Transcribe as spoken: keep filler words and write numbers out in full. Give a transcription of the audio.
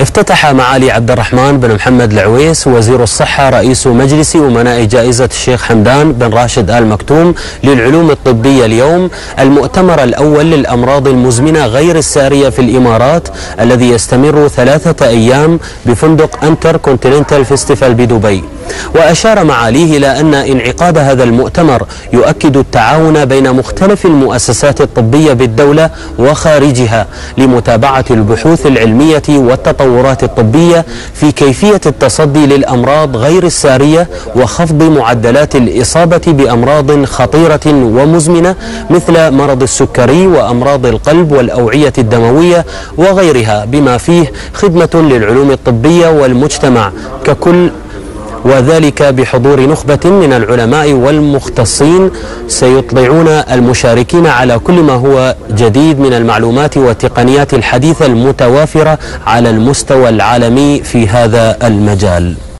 افتتح معالي عبد الرحمن بن محمد العويس وزير الصحة رئيس مجلس أمناء جائزة الشيخ حمدان بن راشد آل مكتوم للعلوم الطبية اليوم المؤتمر الأول للأمراض المزمنة غير السارية في الإمارات الذي يستمر ثلاثة أيام بفندق انتر كونتيننتال فيستيفال بدبي. وأشار معاليه إلى أن انعقاد هذا المؤتمر يؤكد التعاون بين مختلف المؤسسات الطبية بالدولة وخارجها لمتابعة البحوث العلمية والتطورات الطبية في كيفية التصدي للأمراض غير السارية وخفض معدلات الإصابة بأمراض خطيرة ومزمنة مثل مرض السكري وأمراض القلب والأوعية الدموية وغيرها، بما فيه خدمة للعلوم الطبية والمجتمع ككل، وذلك بحضور نخبة من العلماء والمختصين سيطلعون المشاركين على كل ما هو جديد من المعلومات والتقنيات الحديثة المتوافرة على المستوى العالمي في هذا المجال.